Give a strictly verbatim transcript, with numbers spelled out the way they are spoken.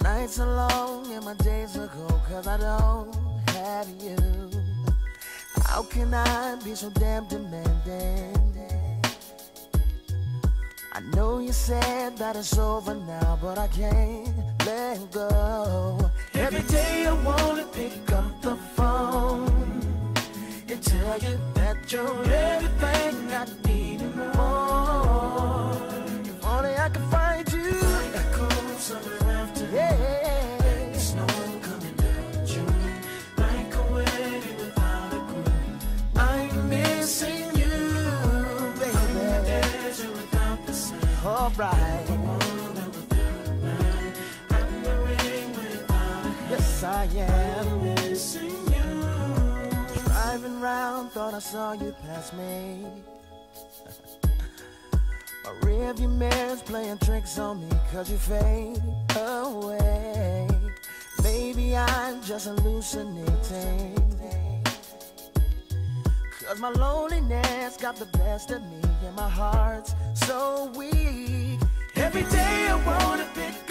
nights are long and my days are cold, cause I don't have you. How can I be so damn demanding? I know you said that it's over now, but I can't let go. Every day I wanna pick up the phone and tell you that you're everything I need and more. If only I could find you. Like a cold summer afternoon, yeah. Like the snow coming down in June, like a wedding without a groom. I'm missing you, baby. I'm in the desert without the sun. All right. The water without a line. I'm the rain without a hand. Yes, I am. I'm missing you. Driving round, thought I saw you pass me. My rearview mirror's playing tricks on me, cause you fade away. Maybe I'm just hallucinating, cause my loneliness got the best of me and my heart's so weak. Every day I wanna pick